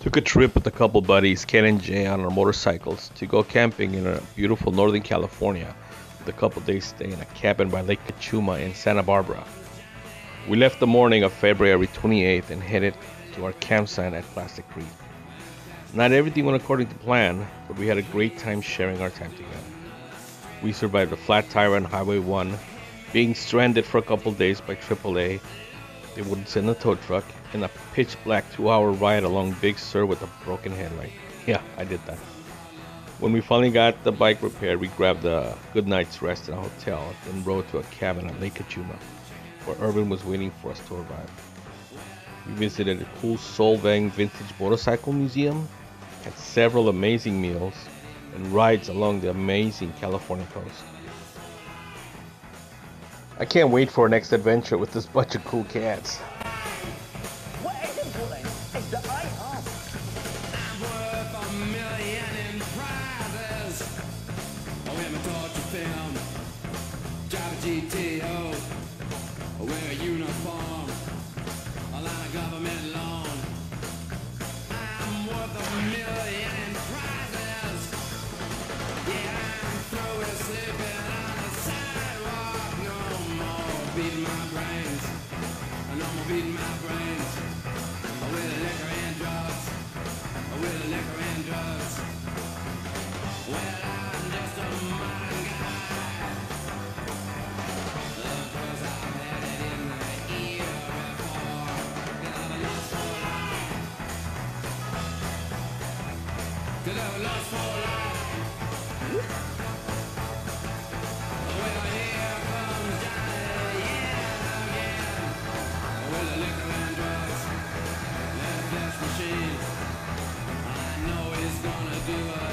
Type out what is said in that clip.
Took a trip with a couple buddies, Ken and Jay, on our motorcycles to go camping in a beautiful Northern California with a couple days stay in a cabin by Lake Cachuma in Santa Barbara. We left the morning of February 28th and headed to our campsite at Plaskett. Not everything went according to plan, but we had a great time sharing our time together. We survived a flat tire on Highway 1, being stranded for a couple days by AAA. They wouldn't send a tow truck, in a pitch black 2-hour ride along Big Sur with a broken headlight. Yeah, I did that. When we finally got the bike repaired, we grabbed a good night's rest in a hotel, then rode to a cabin at Lake Cachuma, where Erwin was waiting for us to arrive. We visited a cool Solvang vintage motorcycle museum, had several amazing meals, and rides along the amazing California coast. I can't wait for our next adventure with this bunch of cool cats. GTO, wear a uniform, a line of government loan. I'm worth $1 million in prizes. Yeah, I'm through with sleeping on the sidewalk. No more beating my brains. No more beating my brains. With liquor and drugs. With liquor and drugs. Well, I'm just a modern guy. Lost for life. Well, here comes Johnny, yeah, again. With the liquor and drugs, that flesh machine. I know he's gonna do it.